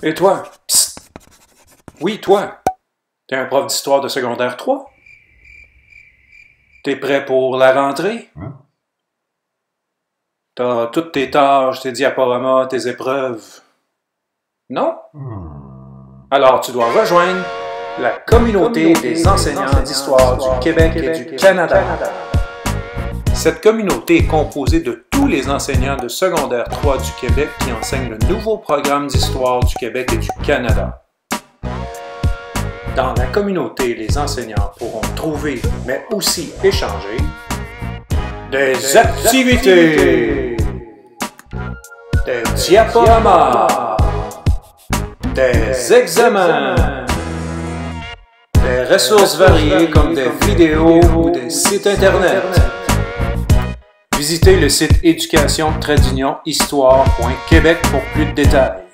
Et toi? Psst! Oui, toi. T'es un prof d'histoire de secondaire 3? T'es prêt pour la rentrée? Hein? T'as toutes tes tâches, tes diaporamas, tes épreuves. Non? Alors tu dois rejoindre la communauté des enseignants d'histoire du Québec et du Canada. Cette communauté est composée de tous les enseignants de secondaire 3 du Québec qui enseignent le nouveau programme d'histoire du Québec et du Canada. Dans la communauté, les enseignants pourront trouver, mais aussi échanger, des activités, des diaporamas, des examens, des ressources variées comme des vidéos ou des sites internet. Visitez le site éducation-histoire.québec pour plus de détails.